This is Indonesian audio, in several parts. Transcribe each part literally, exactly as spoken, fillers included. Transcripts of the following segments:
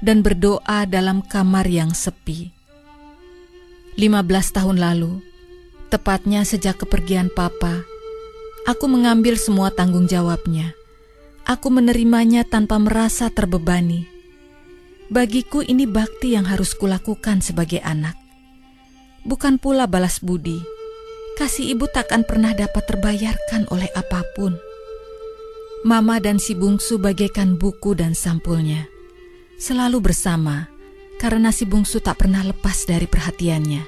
dan berdoa dalam kamar yang sepi. lima belas tahun lalu, tepatnya sejak kepergian Papa, aku mengambil semua tanggung jawabnya. Aku menerimanya tanpa merasa terbebani. Bagiku ini bakti yang harus kulakukan sebagai anak. Bukan pula balas budi. Kasih ibu takkan pernah dapat terbayarkan oleh apapun. Mama dan si bungsu bagaikan buku dan sampulnya. Selalu bersama, karena si bungsu tak pernah lepas dari perhatiannya.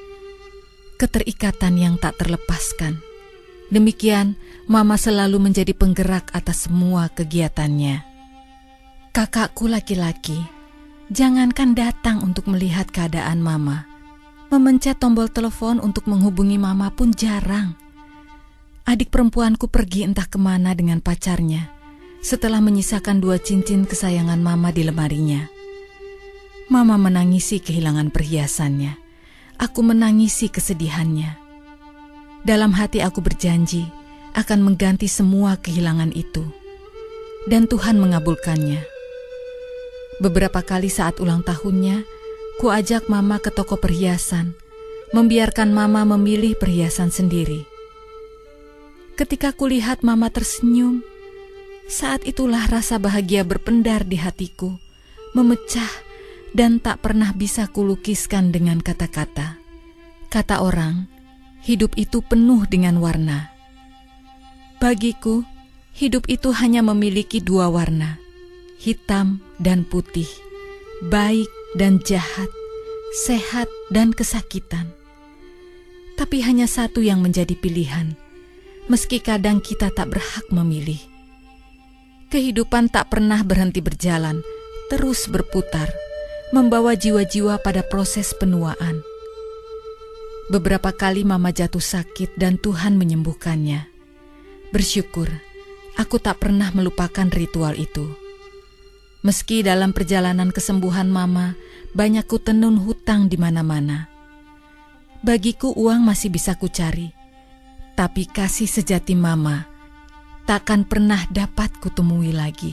Keterikatan yang tak terlepaskan. Demikian, Mama selalu menjadi penggerak atas semua kegiatannya. Kakakku laki-laki, jangankan datang untuk melihat keadaan Mama, memencet tombol telepon untuk menghubungi Mama pun jarang. Adik perempuanku pergi entah kemana dengan pacarnya, setelah menyisakan dua cincin kesayangan Mama di lemarinya. Mama menangisi kehilangan perhiasannya. Aku menangisi kesedihannya. Dalam hati aku berjanji akan mengganti semua kehilangan itu. Dan Tuhan mengabulkannya. Beberapa kali saat ulang tahunnya, ku ajak Mama ke toko perhiasan, membiarkan Mama memilih perhiasan sendiri. Ketika kulihat Mama tersenyum, saat itulah rasa bahagia berpendar di hatiku, memecah dan tak pernah bisa kulukiskan dengan kata-kata. Kata orang, hidup itu penuh dengan warna. Bagiku, hidup itu hanya memiliki dua warna, hitam dan putih, baik dan jahat, sehat dan kesakitan. Tapi hanya satu yang menjadi pilihan, meski kadang kita tak berhak memilih. Kehidupan tak pernah berhenti berjalan, terus berputar, membawa jiwa-jiwa pada proses penuaan. Beberapa kali Mama jatuh sakit dan Tuhan menyembuhkannya. Bersyukur, aku tak pernah melupakan ritual itu. Meski dalam perjalanan kesembuhan Mama, banyak kutenun hutang di mana-mana. Bagiku uang masih bisa kucari, tapi kasih sejati Mama takkan pernah dapat kutemui lagi.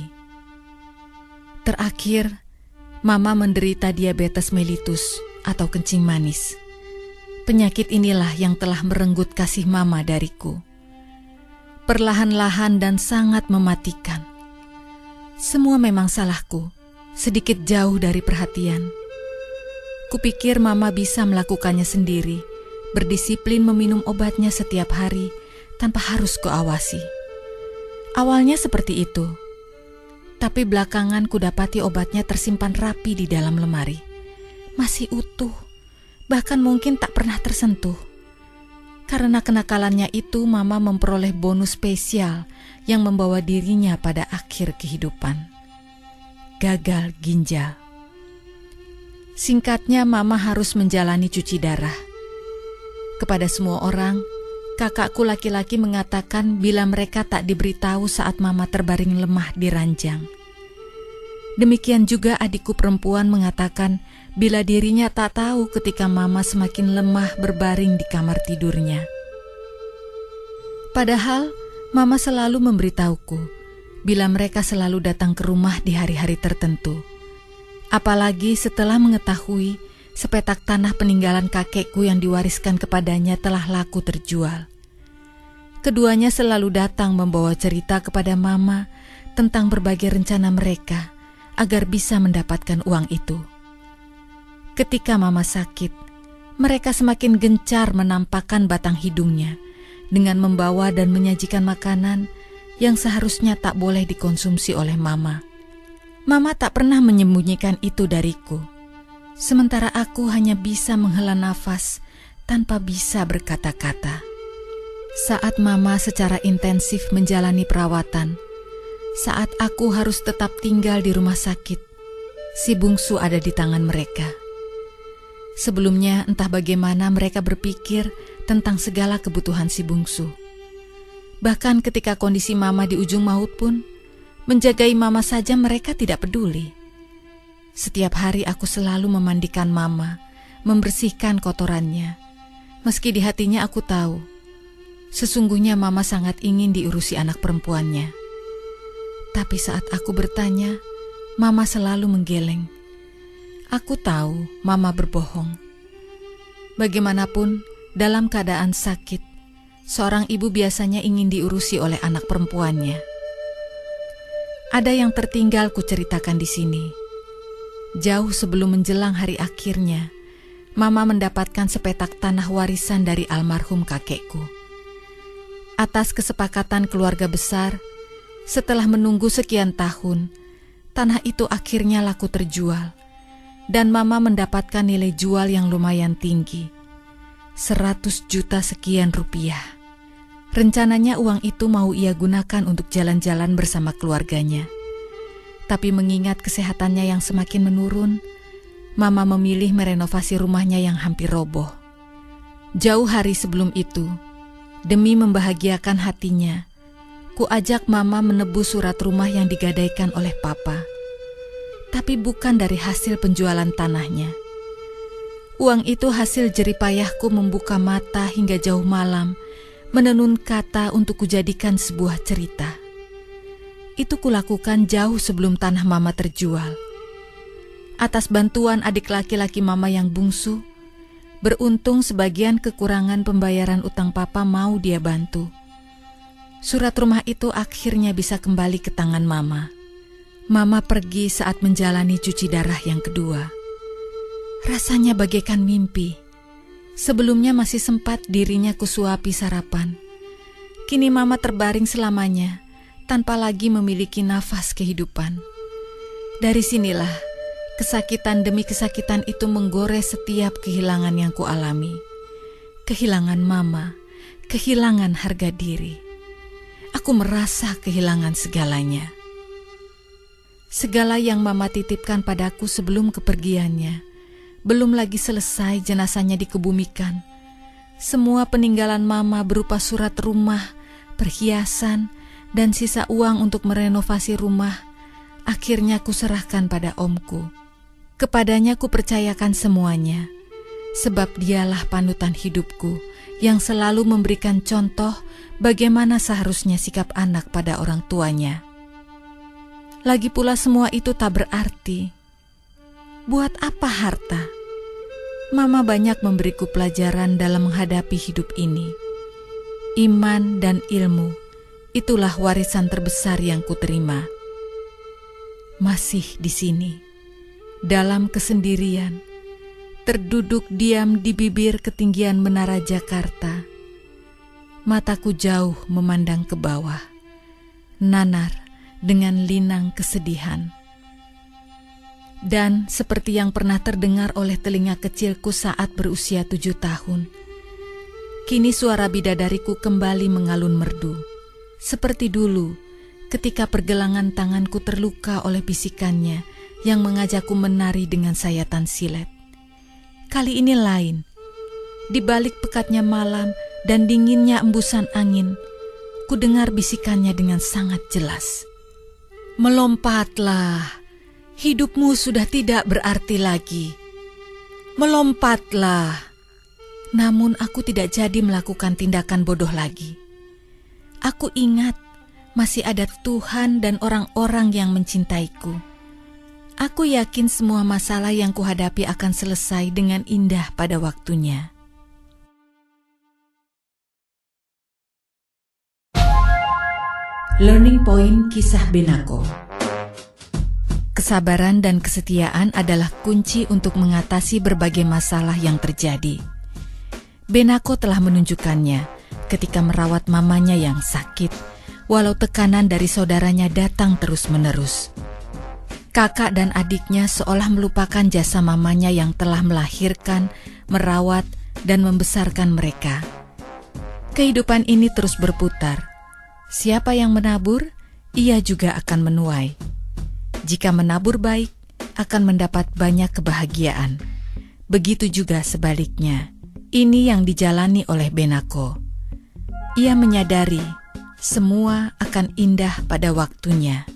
Terakhir, Mama menderita diabetes mellitus atau kencing manis. Penyakit inilah yang telah merenggut kasih Mama dariku. Perlahan-lahan dan sangat mematikan. Semua memang salahku, sedikit jauh dari perhatian. Kupikir Mama bisa melakukannya sendiri, berdisiplin meminum obatnya setiap hari tanpa harus kuawasi. Awalnya seperti itu, tapi belakangan kudapati obatnya tersimpan rapi di dalam lemari. Masih utuh, bahkan mungkin tak pernah tersentuh. Karena kenakalannya itu, Mama memperoleh bonus spesial yang membawa dirinya pada akhir kehidupan. Gagal ginjal. Singkatnya, Mama harus menjalani cuci darah. Kepada semua orang, kakakku laki-laki mengatakan bila mereka tak diberitahu saat Mama terbaring lemah di ranjang. Demikian juga adikku perempuan mengatakan bila dirinya tak tahu ketika Mama semakin lemah berbaring di kamar tidurnya. Padahal Mama selalu memberitahuku bila mereka selalu datang ke rumah di hari-hari tertentu. Apalagi setelah mengetahui sepetak tanah peninggalan kakekku yang diwariskan kepadanya telah laku terjual. Keduanya selalu datang membawa cerita kepada Mama tentang berbagai rencana mereka agar bisa mendapatkan uang itu. Ketika Mama sakit, mereka semakin gencar menampakkan batang hidungnya dengan membawa dan menyajikan makanan yang seharusnya tak boleh dikonsumsi oleh Mama. Mama tak pernah menyembunyikan itu dariku, sementara aku hanya bisa menghela nafas tanpa bisa berkata-kata. Saat Mama secara intensif menjalani perawatan, saat aku harus tetap tinggal di rumah sakit, si bungsu ada di tangan mereka. Sebelumnya entah bagaimana mereka berpikir tentang segala kebutuhan si bungsu. Bahkan ketika kondisi Mama di ujung maut pun, menjagai Mama saja mereka tidak peduli. Setiap hari aku selalu memandikan Mama, membersihkan kotorannya. Meski di hatinya aku tahu, sesungguhnya Mama sangat ingin diurusi anak perempuannya. Tapi saat aku bertanya, Mama selalu menggeleng, Aku tahu Mama berbohong. Bagaimanapun, dalam keadaan sakit, seorang ibu biasanya ingin diurusi oleh anak perempuannya. Ada yang tertinggal kuceritakan di sini. Jauh sebelum menjelang hari akhirnya, Mama mendapatkan sepetak tanah warisan dari almarhum kakekku. Atas kesepakatan keluarga besar, setelah menunggu sekian tahun, tanah itu akhirnya laku terjual, dan Mama mendapatkan nilai jual yang lumayan tinggi, seratus juta sekian rupiah. Rencananya uang itu mau ia gunakan untuk jalan-jalan bersama keluarganya. Tapi mengingat kesehatannya yang semakin menurun, Mama memilih merenovasi rumahnya yang hampir roboh. Jauh hari sebelum itu, demi membahagiakan hatinya, ku ajak Mama menebus surat rumah yang digadaikan oleh Papa. Tapi bukan dari hasil penjualan tanahnya. Uang itu hasil jeripayahku membuka mata hingga jauh malam, menenun kata untuk kujadikan sebuah cerita. Itu kulakukan jauh sebelum tanah Mama terjual. Atas bantuan adik laki-laki Mama yang bungsu, beruntung sebagian kekurangan pembayaran utang Papa mau dia bantu. Surat rumah itu akhirnya bisa kembali ke tangan Mama. Mama pergi saat menjalani cuci darah yang kedua. Rasanya bagaikan mimpi. Sebelumnya masih sempat dirinya kusuapi sarapan. Kini Mama terbaring selamanya, tanpa lagi memiliki nafas kehidupan. Dari sinilah, kesakitan demi kesakitan itu menggores setiap kehilangan yang kualami. Kehilangan Mama, kehilangan harga diri. Aku merasa kehilangan segalanya. Segala yang Mama titipkan padaku sebelum kepergiannya, belum lagi selesai jenazahnya dikebumikan. Semua peninggalan Mama berupa surat rumah, perhiasan, dan sisa uang untuk merenovasi rumah, akhirnya kuserahkan pada omku. Kepadanya kupercayakan semuanya, sebab dialah panutan hidupku yang selalu memberikan contoh bagaimana seharusnya sikap anak pada orang tuanya. Lagi pula semua itu tak berarti. Buat apa harta? Mama banyak memberiku pelajaran dalam menghadapi hidup ini. Iman dan ilmu, itulah warisan terbesar yang kuterima. Masih di sini, dalam kesendirian, terduduk diam di bibir ketinggian menara Jakarta, mataku jauh memandang ke bawah, nanar dengan linang kesedihan. Dan seperti yang pernah terdengar oleh telinga kecilku saat berusia tujuh tahun, kini suara bidadariku kembali mengalun merdu. Seperti dulu, ketika pergelangan tanganku terluka oleh bisikannya yang mengajakku menari dengan sayatan silet. Kali ini lain. Di balik pekatnya malam dan dinginnya embusan angin, ku dengar bisikannya dengan sangat jelas. Melompatlah, hidupmu sudah tidak berarti lagi. Melompatlah. Namun aku tidak jadi melakukan tindakan bodoh lagi. Aku ingat masih ada Tuhan dan orang-orang yang mencintaiku. Aku yakin semua masalah yang kuhadapi akan selesai dengan indah pada waktunya. Learning Point Kisah Benako. Kesabaran dan kesetiaan adalah kunci untuk mengatasi berbagai masalah yang terjadi. Benako telah menunjukkannya ketika merawat mamanya yang sakit, walau tekanan dari saudaranya datang terus-menerus. Kakak dan adiknya seolah melupakan jasa mamanya yang telah melahirkan, merawat, dan membesarkan mereka. Kehidupan ini terus berputar. Siapa yang menabur, ia juga akan menuai. Jika menabur baik, akan mendapat banyak kebahagiaan. Begitu juga sebaliknya. Ini yang dijalani oleh Benako. Ia menyadari semua akan indah pada waktunya.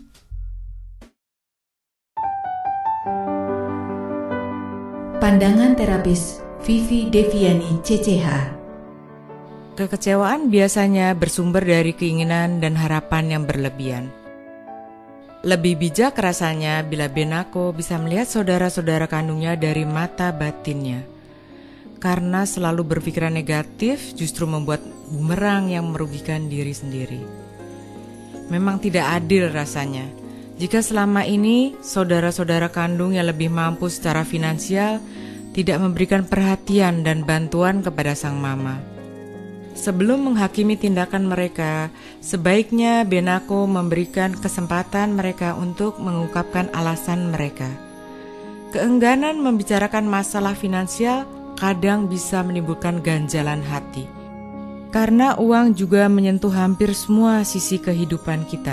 Pandangan terapis Vivi Deviani C C H. Kekecewaan biasanya bersumber dari keinginan dan harapan yang berlebihan. Lebih bijak rasanya bila Benako bisa melihat saudara-saudara kandungnya dari mata batinnya. Karena selalu berpikiran negatif justru membuat bumerang yang merugikan diri sendiri. Memang tidak adil rasanya jika selama ini saudara-saudara kandung yang lebih mampu secara finansial tidak memberikan perhatian dan bantuan kepada sang mama. Sebelum menghakimi tindakan mereka, sebaiknya Benako memberikan kesempatan mereka untuk mengungkapkan alasan mereka. Keengganan membicarakan masalah finansial kadang bisa menimbulkan ganjalan hati. Karena uang juga menyentuh hampir semua sisi kehidupan kita.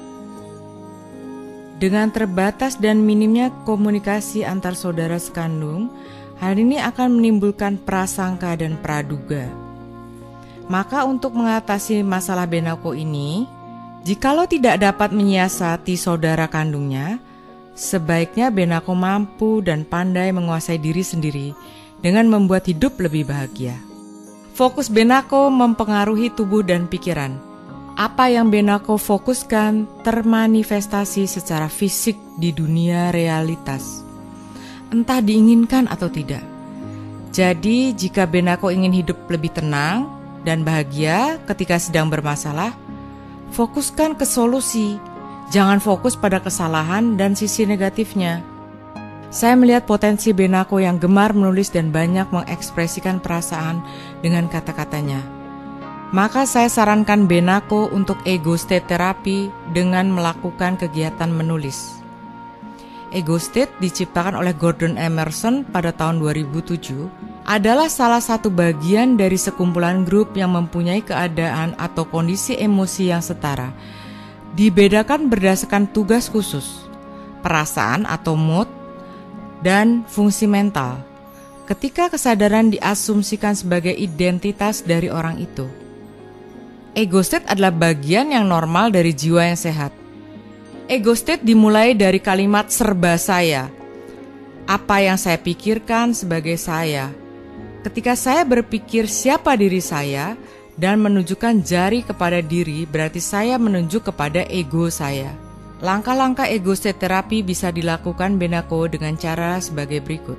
Dengan terbatas dan minimnya komunikasi antar saudara sekandung, hal ini akan menimbulkan prasangka dan praduga. Maka untuk mengatasi masalah Benako ini, jikalau tidak dapat menyiasati saudara kandungnya, sebaiknya Benako mampu dan pandai menguasai diri sendiri dengan membuat hidup lebih bahagia. Fokus Benako mempengaruhi tubuh dan pikiran. Apa yang Benako fokuskan termanifestasi secara fisik di dunia realitas, entah diinginkan atau tidak. Jadi jika Benako ingin hidup lebih tenang dan bahagia ketika sedang bermasalah, fokuskan ke solusi, jangan fokus pada kesalahan dan sisi negatifnya. Saya melihat potensi Benako yang gemar menulis dan banyak mengekspresikan perasaan dengan kata-katanya. Maka saya sarankan Benako untuk ego state terapi dengan melakukan kegiatan menulis. Ego state diciptakan oleh Gordon Emerson pada tahun dua ribu tujuh, adalah salah satu bagian dari sekumpulan grup yang mempunyai keadaan atau kondisi emosi yang setara. Dibedakan berdasarkan tugas khusus, perasaan atau mood, dan fungsi mental. Ketika kesadaran diasumsikan sebagai identitas dari orang itu. Ego state adalah bagian yang normal dari jiwa yang sehat. Ego state dimulai dari kalimat serba saya. Apa yang saya pikirkan sebagai saya. Ketika saya berpikir siapa diri saya dan menunjukkan jari kepada diri, berarti saya menunjuk kepada ego saya. Langkah-langkah ego state terapi bisa dilakukan Benako dengan cara sebagai berikut.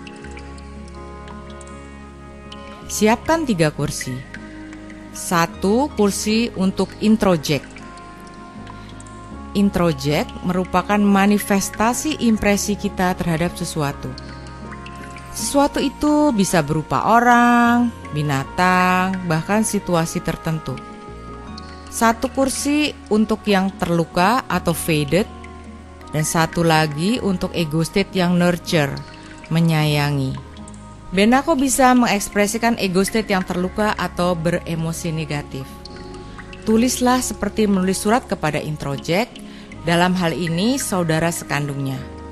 Siapkan tiga kursi. Satu kursi untuk introject. Introject merupakan manifestasi impresi kita terhadap sesuatu. Sesuatu itu bisa berupa orang, binatang, bahkan situasi tertentu. Satu kursi untuk yang terluka atau faded, dan satu lagi untuk ego state yang nurture, menyayangi. Benako bisa mengekspresikan ego state yang terluka atau beremosi negatif. Tulislah seperti menulis surat kepada introject, dalam hal ini saudara sekandungnya.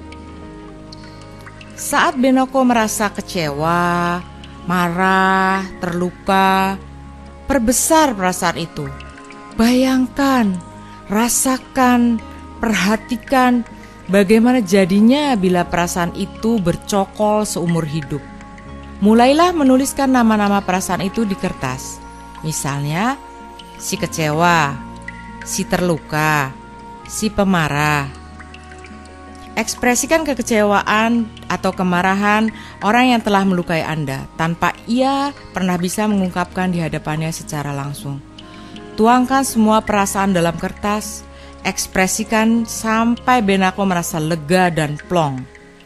Saat Benako merasa kecewa, marah, terluka, perbesar perasaan itu. Bayangkan, rasakan, perhatikan bagaimana jadinya bila perasaan itu bercokol seumur hidup. Mulailah menuliskan nama-nama perasaan itu di kertas. Misalnya, si kecewa, si terluka, si pemarah. Ekspresikan kekecewaan atau kemarahan orang yang telah melukai Anda tanpa ia pernah bisa mengungkapkan di hadapannya secara langsung. Tuangkan semua perasaan dalam kertas, ekspresikan sampai Benako merasa lega dan plong.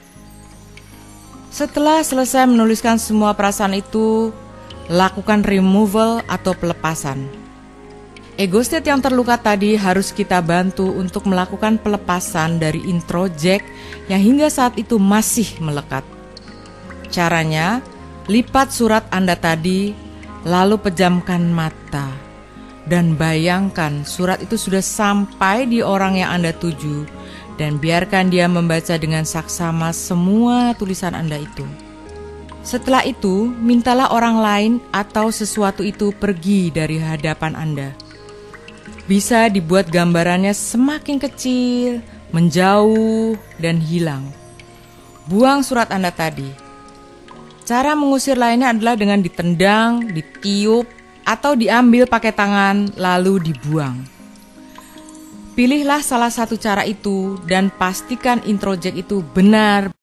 Setelah selesai menuliskan semua perasaan itu, lakukan removal atau pelepasan. Ego state yang terluka tadi harus kita bantu untuk melakukan pelepasan dari introject yang hingga saat itu masih melekat. Caranya, lipat surat Anda tadi, lalu pejamkan mata, dan bayangkan surat itu sudah sampai di orang yang Anda tuju, dan biarkan dia membaca dengan saksama semua tulisan Anda itu. Setelah itu, mintalah orang lain atau sesuatu itu pergi dari hadapan Anda. Bisa dibuat gambarannya semakin kecil, menjauh, dan hilang. Buang surat Anda tadi. Cara mengusir lainnya adalah dengan ditendang, ditiup, atau diambil pakai tangan lalu dibuang. Pilihlah salah satu cara itu dan pastikan introject itu benar